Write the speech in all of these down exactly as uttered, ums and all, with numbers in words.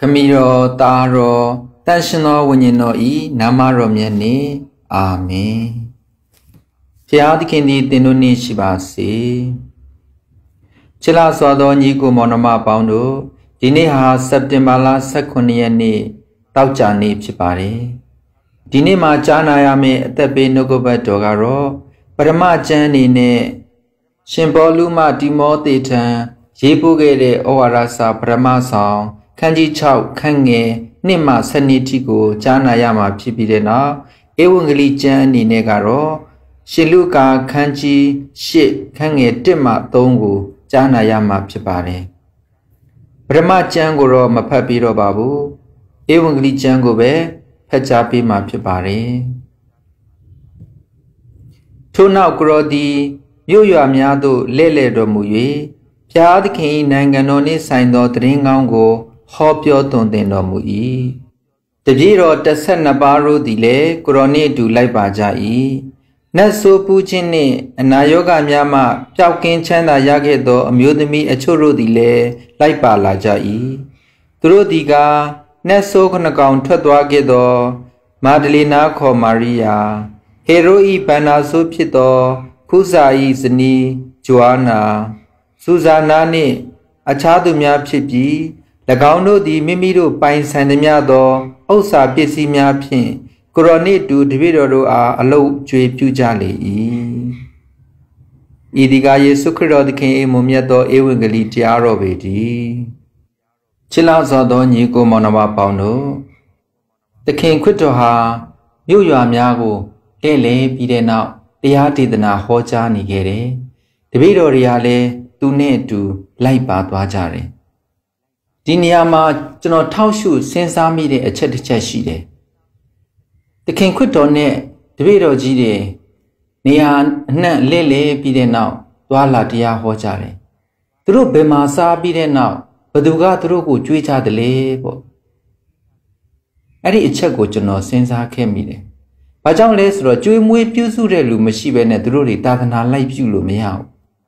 Camiro Taro Tanshino Winino E Namaro Miani Amen. Fiadikindi Tinuni Shibasi Chila Sodo Niku Monoma Poundo Diniha September Sakuniani Tauchani Chipari Dini Machana Yami Tepe Nogoba Dogaro Parama Jani Ne Shimboluma Timothy Tan Yipugere Oarasa Parama Song Kanji Chow Kange Nima Sanitigo Jana Yama Pipidena Ewangli Jani Negaro Shiluka Kanji Shit Kange Tima Tongu Jana Yama Pipare Brahma Jangoro Mapapiro Babu Ewangli Jango Be Pajapi Mapipare Tuna Grodi Yuya Miado Lele Romui Piadki Nanganoni signed the Ringango Hop your tonde no mui. The Giro Tasanabaru dile, Corone do Laibajai. Naso Puchini, and Nayoga Myama, Chowkin Chanda Yagedo, Amudemi, a churu dile, Laipa Lajai. Trudiga, Naso Conacount Tadwagedo, Madalina Co Maria, Heroi Panaso Pito, Kuzai Zini, Joanna, Susanani, Achadumia Chipi. The Gauno di Mimiru Pine Sandamiado, Osa Pissimia Pin, Corone to Divido are a low Jay Pujali. Idigaye Sucro the King Mumiado Ewangali Tiaro Bedi Chilazo Nico Monova Pauno. The King Quitoha, Yuya Miago, Lele Pidena, the Artidana Hoja Nigere, the Vido Riale, Tune to Laipa Wajare. Diniama Jono Taushu Sensami de a chetchashide. The King Quitone, the Vido Gide, Nian Lele Bide now, Dwala dia Hojare. Through Bemasa Bide now, Baduga Truku Juita de Lebo. Adi Ichago Jono Sensa Kemide. Pajang Lesro, Juimwe Pusure Lumashibe and Druri Tatana Life Yulu Meow.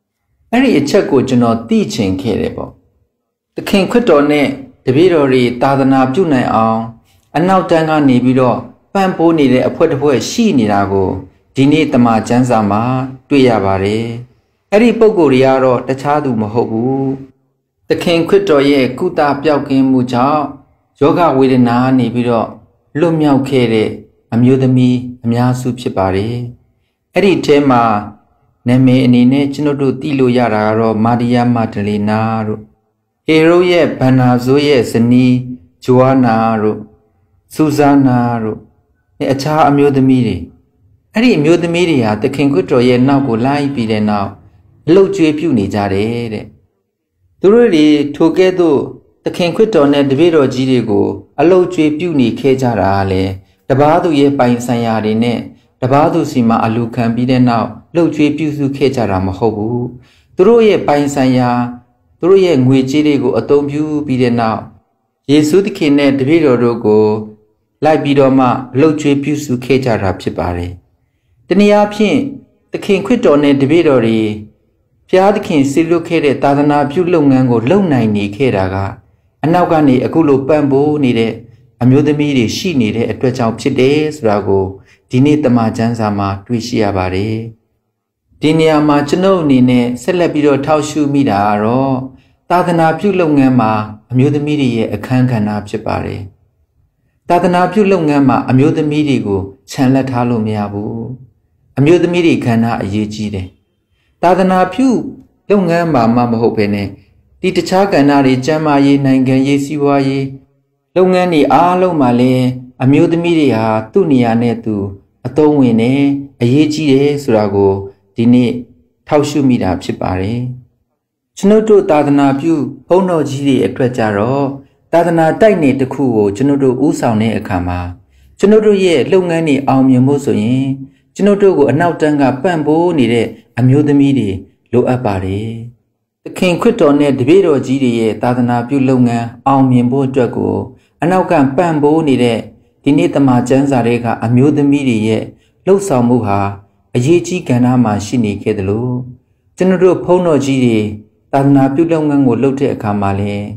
Adi Ichago Jono teaching Kerebo. The King Quitone, the Vidori, Tadana Puna on, and now Tanga Nibido, Pampo needed a put away she nidago, Dini Tama Janzama, Tuyabare, Eri Pogoriaro, the Chadu Mahobu. The King Quitoye, Kuta Piaukin Mucha, Yoga with a na Nibido, Lumiao Kere, Amudami, Amyasu Chipare, Eri Tema, Neme Nine Chinodu Tilu Yararo, Maria Matalina. Hero ye Panazoye Sani, Joanna, Susanna, a cha amudamiri. Any mudamiria, the King Quitoye now go lie be now. Low J Puni Jare. Truly, together, the King Quitone, the Vero Girigo, a low J Puni Kejarale, the Badu ye Pine Sayarine, the Badu Sima Alu can be there now, low J Pusu Kejaram Hobu, through ye Pine Saya. Through ye Nguijirigo a tombu be there now. Ye Sudikine the video rogo, like Bidoma, low tree pusu keja rapchipare. The Niapin, the King Quitone the Vidori, Piadkin still located Tadana Pulongango low ninety keraga, and now Gani a gulo bamboo needed, a mudamiri she needed a twitch out days rago, dinit the majanzama, twishiabare. Dinia Machino Nine, Celebido Taushu Midaro, Tadana Pulongama, Amudamidi, a Kankana Chipare. Tadana Pulongama, Amudamidigo, Chanla Talo Miabu. Amudamidi Kana Yejide. Tadana Pu, Longama Mamma Hopene, Ditachakanari Jama ye Nangan ye Siwaye, Longani Alo Male, Amudamidia, Tunia Netu, a Towine, a Yejide Surago. Dini Taushu Mida Chipare. Chinoto Tadana Pu, Hono Giri a Quetaro, Tadana Dine the Kuo, Chinoto Usane a Kama. Chinoto ye, Longani Almia Mosoin, Chinoto Nautanga Bamboo nide, Amudamidi, Lo Apare. The King Quitone, the Vero Giri, Tadana Pu Longa, Almiambo Drago, Anaukan Bamboo nide, Dinita Majanzarega, Amudamidi, Lo Samuha. A yechi gana machine kedlo. General Pono Giri, Tadana Pulongan would look at a camale.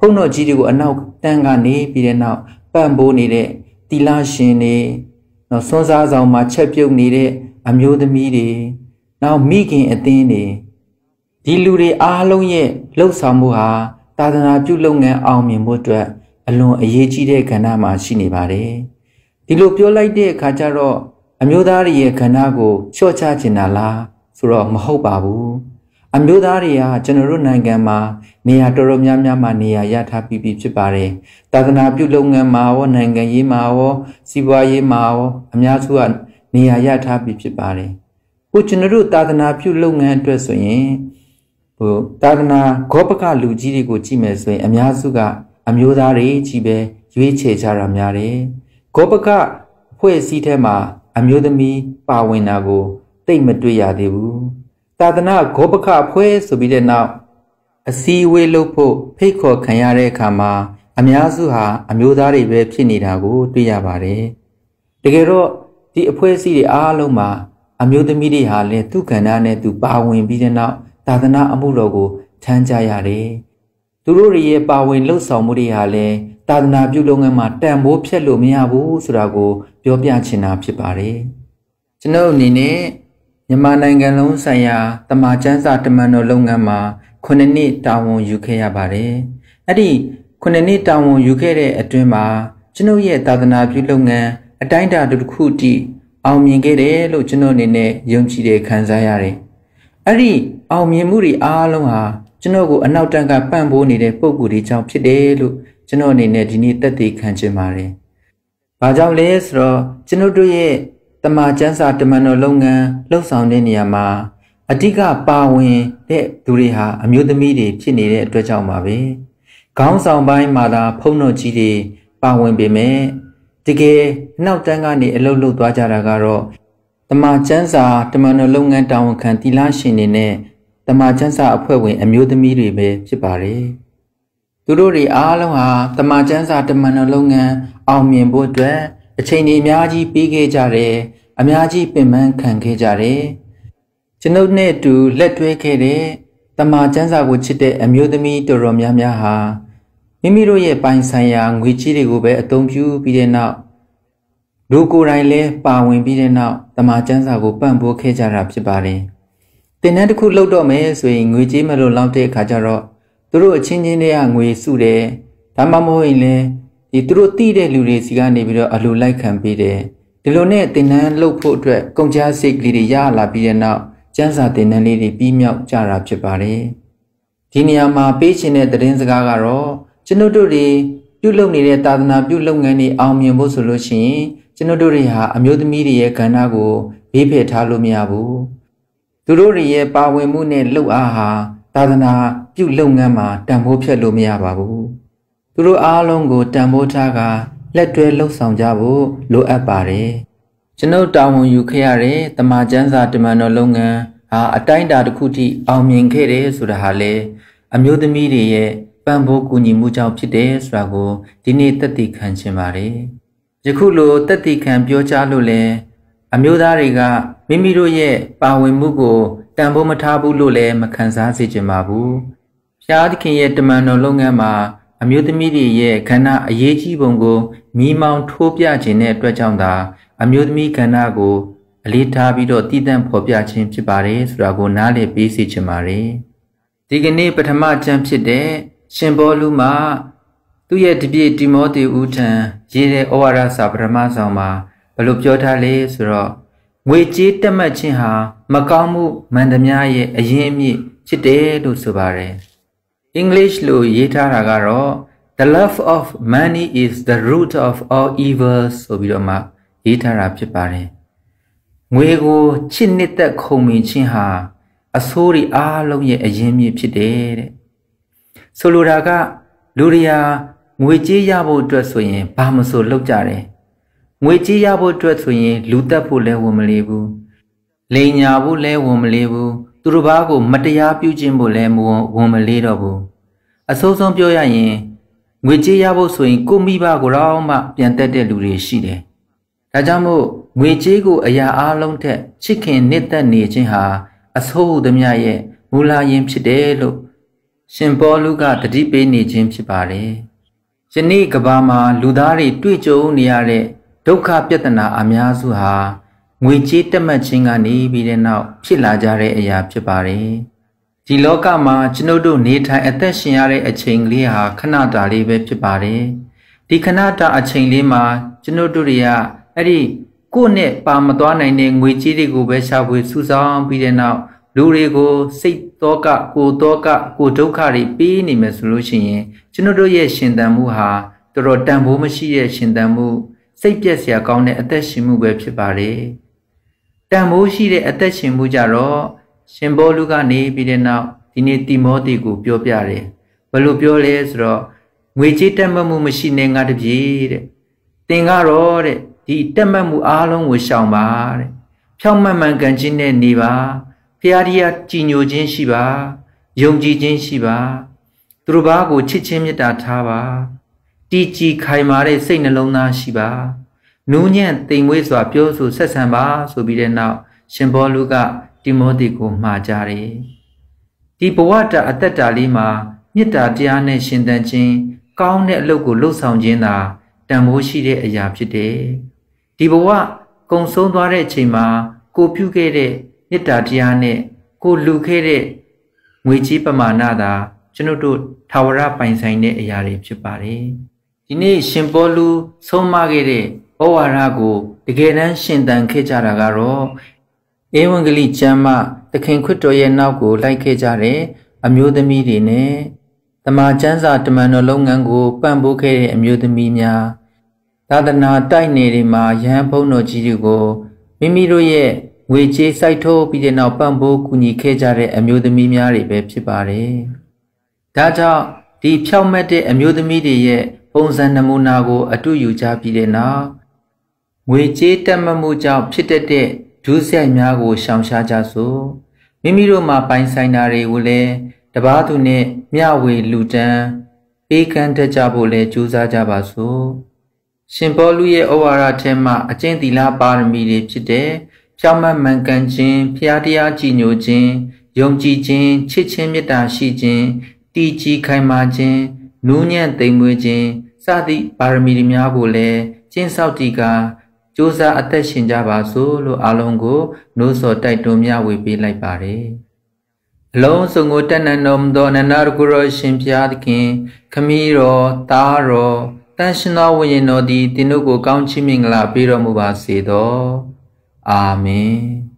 ုံတော်ကြီးတွေကိုအနောက်တန်းကနေပြီးတဲ့နောက်ပံ့ပိုးနေတဲ့တီလာရှင်တွေနော်စွန်းစားဆောင်မှာချက်ပြုတ်နေတဲ့အမျိုးသမီးတွေနောက်မိခင်အသင်းတွေဒီလူတွေအားလုံးရဲ့လှုပ်ဆောင်မှုဟာသာသနာပြုလုပ်ငန်းအောင်မြင်ဖို့အတွက်အလွန်အရေးကြီးတဲ့ကဏ္ဍမှာရှိနေပါတယ်ဒီလိုပြောလိုက်တဲ့အခါကျတော့အမျိုးသားတွေရဲ့ကဏ္ဍကိုလျှော့ချချင်တာလားဆိုတော့မဟုတ်ပါဘူးအမျိုးသားတွေကကျွန်တော်တို့နိုင်ငံမှာနေရာတော်တော်များများမှာနေရာရထားပြီးပြီဖြစ်ပါတယ်သာသနာပြုလုပ်ငန်းမှာရောနိုင်ငံရေးမှာရောစီးပွားရေးမှာရောအများစုကနေရာရထားပြီးဖြစ်ပါတယ်ခုကျွန်တော်တို့သာသနာပြုလုပ်ငန်းအတွက်ဆိုရင်ဟိုသာသနာဂောပကလူကြီးတွေကိုကြည့်မယ်ဆိုရင်အများစုကအမျိုးသားတွေကြီးပဲရွေးချယ်ကြတာများတယ်ဂောပကအဖွဲ့အစည်းထဲမှာအမျိုးသမီးပါဝင်တာကိုသိမတွေ့ရသေးဘူးသာသနာဂောပကအဖွဲ့ဆိုပြီးတဲ့နောက်အစည်းအဝေးလုပ်ဖို့ဖိတ်ခေါ်ခံရတဲ့အခါမှာအများစုဟာအမျိုးသားတွေပဲဖြစ်နေတာကိုတွေ့ရပါတယ်တကယ်တော့ဒီအဖွဲ့အစည်းတွေအားလုံးမှာအမျိုးသမီးတွေဟာလည်းသူ့ကဏ္ဍနဲ့သူပါဝင်ပြီးတဲ့နောက်သာသနာအမှုတော်ကိုထမ်းကြရတယ်သူတို့ရဲ့ပါဝင်လှုပ်ဆောင်မှုတွေဟာလည်းသာသနာပြုလုပ်ငန်းမှာတန်ဖိုးဖြတ်လို့မရဘူးဆိုတာကိုပြောပြချင်တာဖြစ်ပါတယ်ကျွန်တော်အနေနဲ့မြန်မာနိုင်ငံလုံးဆိုင်ရာတမန်ကျမ်းစာတမန်တော်လုပ်ငန်းမှာခုနှစ်နှစ်တာဝန်ယူခဲ့ရပါတယ်အဲ့ဒီခုနှစ်နှစ်တာဝန်ယူခဲ့တဲ့အတွင်းမှာကျွန်တော်ရဲ့သာသနာပြုလုပ်ငန်းအတိုင်းအတာတစ်ခုတည်းအောင်မြင်ခဲ့တယ်လို့ကျွန်တော်အနေနဲ့ယုံကြည်တယ်ခံစားရတယ်အဲ့ဒီအောင်မြင်မှုတွေအားလုံးဟာကျွန်တော်ကိုအနောက်တန်းကပံ့ပိုးနေတဲ့ပုံကူတွေကြောင့်ဖြစ်တယ်လို့ကျွန်တော်အနေနဲ့ဒီနေ့သက်သေခံချင်ပါတယ်။ဘာကြောင့်လဲဆိုတော့ကျွန်တော်တို့ရဲ့တမန်ကျမ်းစာတမန်တော်လုပ်ငန်းလှုပ်ဆောင်တဲ့နေရာမှာအဓိကပါဝင်တဲ့သူတွေဟာအမျိုးသမီးတွေဖြစ်နေတဲ့အတွက်ကြောင့်ပါပဲ။ခေါင်းဆောင်ပိုင်းမှာသာဖုံးတော်ကြီးတွေပါဝင်ပေမဲ့တကယ်အနောက်တန်းကနေအလုပ်လုပ်သွားကြတာကတော့တမန်ကျမ်းစာတမန်တော်လုပ်ငန်းတာဝန်ခံတီလာရှင်တွေနဲ့တမန်ကျမ်းစာအဖွဲ့ဝင်အမျိုးသမီးတွေပဲဖြစ်ပါတယ်။သူတို့တွေအားလုံးဟာတမန်ကျမ်းစာတမန်တော်လုပ်ငန်းအောင်မြင်ဖို့အတွက်အချိန်ကြီးအများကြီးပေးခဲ့ကြတယ်။အများကြီးပင်ပန်းခံခဲ့ကြတယ်။ကျွန်ုပ်နဲ့အတူလက်တွဲခဲ့တဲ့တမန်ကျမ်းစာကိုချစ်တဲ့အမျိုးသမီးတော်တော်များများဟာမိမိတို့ရဲ့ပိုင်ဆိုင်ရာငွေကြီးတွေကိုပဲအသုံးပြုပြီးတဲ့နောက်လူကိုယ်တိုင်လည်းပါဝင်ပြီးတဲ့နောက်တမန်ကျမ်းစာကိုပံ့ပိုးခဲ့ကြတာဖြစ်ပါတယ်။တင်တန်းတစ်ခုလှုပ်တော့မယ်ဆိုရင်ငွေကြေးမလို့လောက်တဲ့အခါကျတော့သူတို့အချင်းချင်းတွေကငွေစုတယ်ဒါမှမဟုတ်ရင်လည်းဒီသူတို့တိတဲ့လူတွေစီကနေပြီးတော့အလိုလိုက်ခံပေးတယ်ဒီလိုနဲ့တင်တန်းလှုပ်ဖို့အတွက်ကုန်ကြစိတ်ကလေးတွေရလာပြီးတဲ့နောက်ကျန်းစာတင်တန်းလေးတွေပြီးမြောက်ကြတာဖြစ်ပါတယ်ဒီနေရာမှာပေးချင်တဲ့သတင်းစကားကတော့ကျွန်တို့တို့တွေပြုလုပ်နေတဲ့သာသနာပြုလုပ်ငန်းတွေအောင်မြင်ဖို့ဆိုလို့ရှိရင်ကျွန်တို့တို့တွေဟာအမျိုးသမီးတွေရဲ့ကဏ္ဍကိုဘေးဖယ်ထားလို့မရဘူးသူတို့တွေရဲ့ပါဝင်မှုနဲ့လှုပ်အားဟာသာသနာပြုလုပ်ငန်းမှာတန်ဖိုးဖြတ်လို့မရပါဘူးသူတို့အားလုံးကိုတန်ဖိုးထားကလက်တွဲလှုပ်ဆောင်ကြဖို့လိုအပ်ပါတယ်ကျွန်ုပ်တာဝန်ယူခဲ့ရတဲ့တမန်ကျမ်းစာတမန်တော်လုပ်ငန်းဟာအတိုင်းအတာတစ်ခုထိအောင်မြင်ခဲ့တယ်ဆိုတာဟာလေအမျိုးသမီးတွေရဲ့ပံ့ပိုးကူညီမှုကြောင့်ဖြစ်တယ်ဆိုတာကိုဒီနေ့သက်သေခံချင်ပါတယ်ယခုလိုသက်သေခံပြောကြားလို့လဲအမျိုးသားတွေကမိမိတို့ရဲ့ပါဝင်မှုကိုတန်ဖိုးမထားဘူးလို့လည်းမခံစားစေချင်ပါဘူး။ဖျားသခင်ရဲ့တမန်တော်လုပ်ငန်းမှာအမျိုးသမီးတွေရဲ့ခန္ဓာအရေးကြီးပုံကိုမိမောင်းထိုးပြခြင်းတဲ့အတွက်ကြောင့်သာအမျိုးသမီးခန္ဓာကိုအလေးထားပြီးတော့တည်တံ့ဖော်ပြခြင်းဖြစ်ပါတယ်ဆိုတာကိုနားလည်ပေးစေချင်ပါတယ်။ဒီကနေ့ပထမကျမ်းဖြစ်တဲ့ရှင်ဘောလူမှာသူ့ရဲ့တပည့်တိမောသေဦးထံရေးတဲ့ဩဝါဒစာပထမဆောင်မှာဘယ်လိုပြောထားလဲဆိုတော့ငွေကြေးတက်မှတ်ခြင်းဟာမကောင်းမှုမှန်သမျှရဲ့အရင်းအမြစ်ဖြစ်တယ်လို့ဆိုပါတယ်။ English လို့ရေးထားတာကတော့ The love of money is the root of all evils ဆိုပြီးတော့မှရေးထားတာဖြစ်ပါတယ်။ငွေကိုချစ်နှစ်သက်ခုံမင်ခြင်းဟာအဆိုးတွေအားလုံးရဲ့အရင်းအမြစ်ဖြစ်တယ်တဲ့။ဆိုလိုတာကလူတွေဟာငွေကြေးရဖို့အတွက်ဆိုရင်ဘာမှမဆိုလုပ်ကြတယ်ငွေကြေးရဖို့အတွက်ဆိုရင်လူတက်ဖို့လဲဝန်မလေးဘူးလိန်ညာဖို့လဲဝန်မလေးဘူးသူတို့ဘာကိုမတရားပြုခြင်းဖို့လဲဝန်မလေးတော့ဘူးအဆိုးဆုံးပြောရရင်ငွေကြေးရဖို့ဆိုရင်ကိုမိဘကိုတော့မှပြန်တက်တဲ့လူတွေရှိတယ်ဒါကြောင့်မို့ငွေကြေးကိုအရာအလုံးထက်ချစ်ခင်နှစ်သက်နေခြင်းဟာအဆိုးဟုသမျှရဲ့မူလရင်းဖြစ်တယ်လို့ရှင်ပေါလုကတတိပေးနေခြင်းဖြစ်ပါတယ်ယနေ့ကဘာမှာလူသားတွေတွေ့ကြုံနေရတဲ့ဒုက္ခပြဿနာအများစုဟာငွေကြေးတက်မှတ်ခြင်းကနေပြီးတဲ့နောက်ဖြစ်လာကြတဲ့အရာဖြစ်ပါတယ်ဒီလောကမှာကျွန်ုပ်တို့နေထိုင်အသက်ရှင်ရတဲ့အချိန်ကလေးဟာခဏတာလေးပဲဖြစ်ပါတယ်ဒီခဏတာအချိန်လေးမှာကျွန်ုပ်တို့တွေကအဲ့ဒီကိုယ့်နဲ့ပါမသွားနိုင်တဲ့ငွေကြေးတွေကိုပဲရှာဖွေစုဆောင်းပြီးတဲ့နောက်လူတွေကိုစိတ်တောကကိုယ်တောကကိုယ်ဒုက္ခတွေပေးနေမယ်ဆိုလို့ရှိရင်ကျွန်တော်တို့ရဲ့ရှင်သန်မှုဟာတော်တော်တန်ဖိုးမရှိတဲ့ရှင်သန်မှုစိတ်ပြည့်စရာကောင်းတဲ့အသက်ရှင်မှုပဲဖြစ်ပါတယ်တန်ဖိုးရှိတဲ့အသက်ရှင်မှုကြတော့ရှင်ပေါလုကနေပြီးတဲ့နောက်ဒီနေ့တိမောသေကိုပြောပြတယ်ဘယ်လိုပြောလဲဆိုတော့ငွေကြေးတက်မှတ်မှုမရှိနေငါတပြေတဲ့သင်ကတော့တဲ့ဒီတက်မှတ်မှုအားလုံးကိုရှောင်ပါတဲ့ဖြောင့်မတ်မှန်ကန်ခြင်းနဲ့နေပါဖျားတရားကြည်ညိုခြင်းရှိပါယုံကြည်ခြင်းရှိပါသူတို့ဘာကိုချစ်ချင်းမေတ္တာထားပါတည်ကြည်ခိုင်မာတဲ့စိတ်နှလုံးသားရှိပါနူးညံ့သိမ်မွေ့စွာပြောဆိုဆက်ဆံပါဆိုပြီးတဲ့နောက်ရှင်ပေါလုကတိမောသေကိုမှာကြားတယ်ဒီဘဝတာအသက်တာလေးမှာမေတ္တာတရားနဲ့ရှင်သန်ခြင်းကောင်းတဲ့အလုပ်ကိုလှုပ်ဆောင်ခြင်းသာတန်ဖိုးရှိတဲ့အရာဖြစ်တယ်ဒီဘဝကုံဆုံးသွားတဲ့အချိန်မှာကိုပြုခဲ့တဲ့မေတ္တာတရားနဲ့ကိုလူခဲ့တဲ့ငွေကြေးပမာဏသာကျွန်ုပ်တို့ထာဝရပိုင်ဆိုင်တဲ့အရာတွေဖြစ်ပါတယ်ဒီနေ့ရှင်ပေါလုဆုံးမခဲ့တဲ့ဩဝါဒကိုတကယ်တမ်းရှင်သန်ခဲ့ကြတာကတော့ဧဝံဂေလိကျမ်းမှာသခင်ခရစ်တော်ရဲ့နောက်ကိုလိုက်ခဲ့ကြတဲ့အမျိုးသမီးတွေနဲ့တမန်ကျမ်းစာတမန်တော်လုပ်ငန်းကိုပံ့ပိုးခဲ့တဲ့အမျိုးသမီးများသာသနာတိုက်နယ်တွေမှာယဟန်ဘုန်းတော်ကြီးတွေကိုမိမိတို့ရဲ့ငွေကြေးစိုက်ထုတ်ပြီးတဲ့နောက်ပံ့ပိုးကူညီခဲ့ကြတဲ့အမျိုးသမီးများတွေပဲဖြစ်ပါတယ်။ဒါကြောင့်ဒီဖြောင့်မတ်တဲ့အမျိုးသမီးတွေရဲ့ပုံစံနမူနာကိုအတူယူကြပြီးတဲ့နောက်ငွေကြေးတက်မှတ်မှုကြောင့်ဖြစ်တတ်တဲ့ဒုစရိုက်များကိုရှောင်ရှားကြစို့မိမိတို့မှာပိုင်ဆိုင်တာတွေကိုလည်းတပားသူနဲ့မျှဝေလူတန်းပေးကမ်းတတ်ကြဖို့လည်းကြိုးစားကြပါစို့ရှင်ပေါလုရဲ့ဩဝါဒထဲမှာအကျင့်သီလပါရမီတွေဖြစ်တဲ့ဖြောင့်မတ်မှန်ကန်ခြင်းဖျားတရားကြည်ညိုခြင်းယုံကြည်ခြင်းချစ်ချင်းမေတ္တာရှိခြင်းတည်ကြည်ခိုင်မာခြင်းနူးညံ့သိမ်မွေ့ခြင်းစသည့်ပါရမီတွေများကိုလည်းကျင့်ဆောက်တည်ကာကြိုးစားအသက်ရှင်ကြပါစို့လို့အားလုံးကိုနှိုးဆော်တိုက်တွန်းမျှဝေပေးလိုက်ပါတယ်အလုံးစုံကိုတဏ္ဍနုံသောနန္ဒရကုရောရှင်ဖျားသခင်ခမည်းတော်သားတော်တန်ရှင်သောဝိညာဉ်တော်သည်သင်တို့ကိုကောင်းချီးမင်္ဂလာပေးတော်မူပါစေသောအာမင်